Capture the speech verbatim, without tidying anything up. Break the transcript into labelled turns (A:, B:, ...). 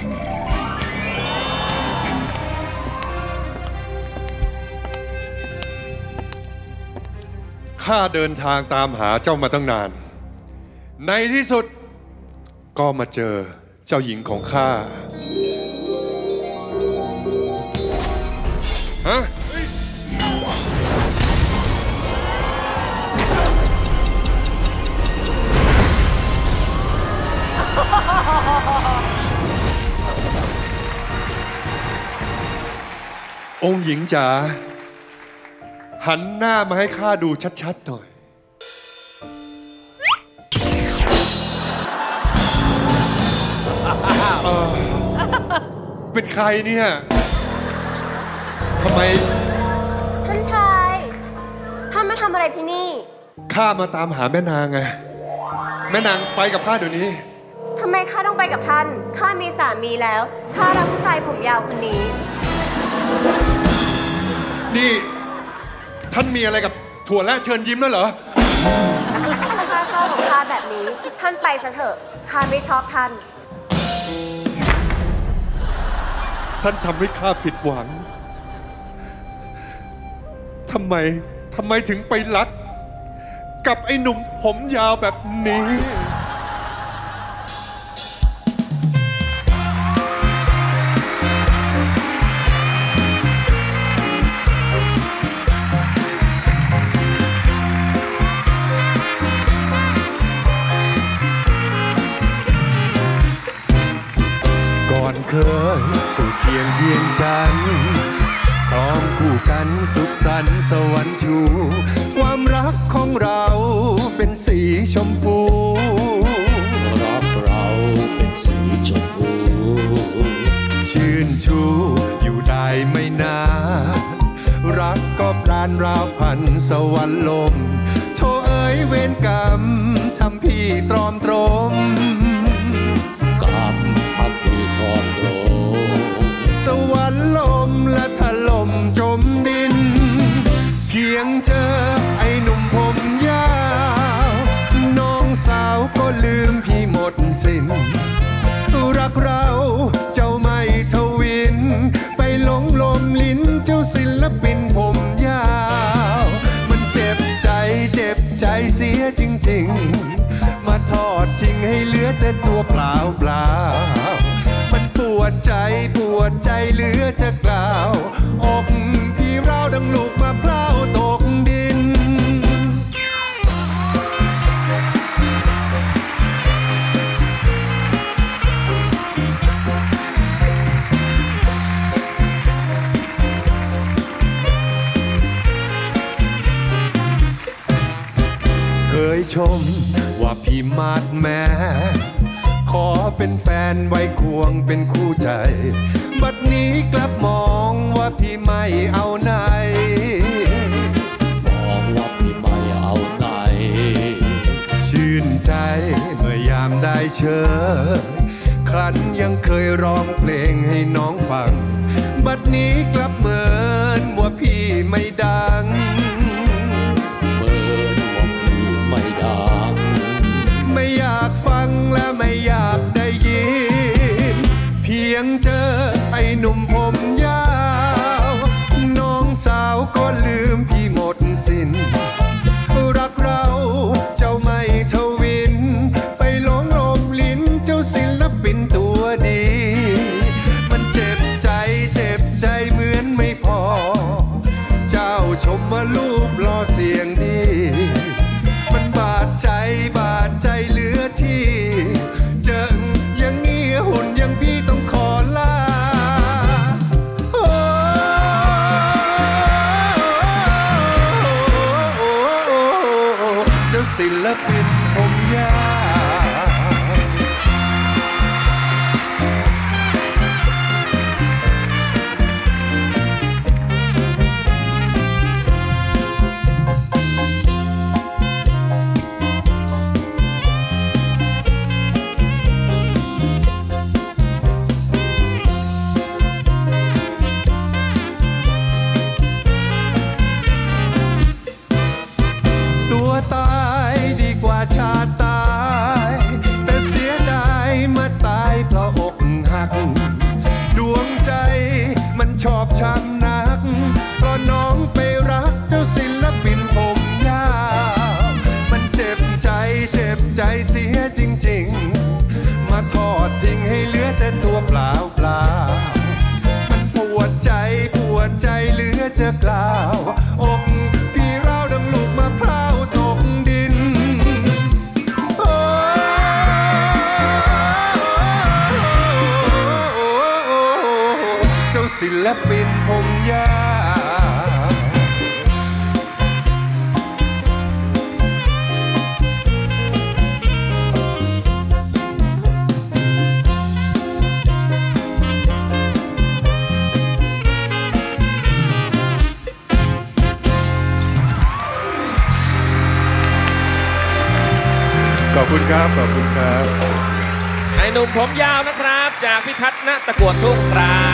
A: ข้าเดินทางตามหาเจ้ามาตั้งนานในที่สุดก็มาเจอเจ้าหญิงของข้าฮะองค์หญิงจ๋าหันหน้ามาให้ข้าดูชัดๆหน่อยเออเป็นใครเนี่ยทำไม
B: ท่านชายท่านมาทำอะไรที่นี่
A: ข้ามาตามหาแม่นางไงแม่นางไปกับข้าเดี๋ยวนี้
B: ทำไมข้าต้องไปกับท่านข้ามีสามีแล้วข้ารักผู้ชายผมยาวคนนี้
A: นี่ท่านมีอะไรกับถั่วและเชิญยิ้มแล้วเหรอ
B: ข้าชอบของข้าแบบนี้ท่านไปซะเถอะข้าไม่ชอบท่าน
A: ท่านทำให้ข้าผิดหวังทำไมทำไมถึงไปรักกับไอ้หนุ่มผมยาวแบบนี้เคยกูเคียงเพียงจันครองคู่กันสุขสันต์สวรรค์ชูความรักของเราเป็นสีชมพู
C: รักเราเป็นสีชมพู
A: ชื่นชูอยู่ได้ไม่นานรักก็ปราณราวพันสวรรค์ลมโธ่เอ๋ยเวรกรรมทำพี่ตรอมตรม
C: กรรมทำพี่ตรอมตรม
A: สวรรค์ลมและถล่มจมดินเพียงเจอไอ้หนุ่มผมยาวน้องสาวก็ลืมพี่หมดสิ้นรักเราเจ้าไม่ทวินไปหลงลมลิ้นเจ้าศิลปินผมยาวมันเจ็บใจเจ็บใจเสียจริงๆมาทอดทิ้งให้เหลือแต่ตัวเปล่าเปล่ามันปวดใจปวดใจเหลือจะกล่าวอกพี่เราดังลูกมะพร้าวตกดินเคยชมว่าพี่มาดแม้ขอเป็นแฟนไว้ควงเป็นคู่ใจบัดนี้กลับมองว่าพี่ไม่เอาไหน
C: มองว่าพี่ไม่เอาไหน
A: ชื่นใจเมื่อยามได้เชิญครั้นยังเคยร้องเพลงให้น้องฟังบัดนี้กลับเหมือนว่าพี่ไม่ดัง
C: เหมือนว่าพี่ไม่ดัง
A: ไม่อยากฟังและไม่อยากได้ยินเพียงเจอไอ้หนุ่มผมยาวน้องสาวก็ลืมพี่หมดสิ้นรักเราเจ้าไม่ทวินไปหลงลมลิ้นเจ้าศิลปินตัวดีมันเจ็บใจเจ็บใจเหมือนไม่พอเจ้าชมว่ารูปหล่อเสียงดีมันบาดใจบาดใจเหลือที่เจออย่างนี้หุ่นอย่างพี่ต้องขอลาเจ้าศิลปินผมยาวตายดีกว่าชช้ำนักเพราะน้องไปรักเจ้าศิลปินผมยาวมันเจ็บใจเจ็บใจเสียจริงๆมาทอดทิ้งให้เหลือแต่ตัวเปล่าเปล่ามันปวดใจปวดใจเหลือจะกล่าวอกพี่เราดังลูกมะพร้าวตกดินเจ้าศิลปินผมยาวขอบคุณครับขอบคุณครับ
D: ไอ้หนุ่มผมยาวนะครับจากพิทักษ์ณตะกั่วทุ่งครับ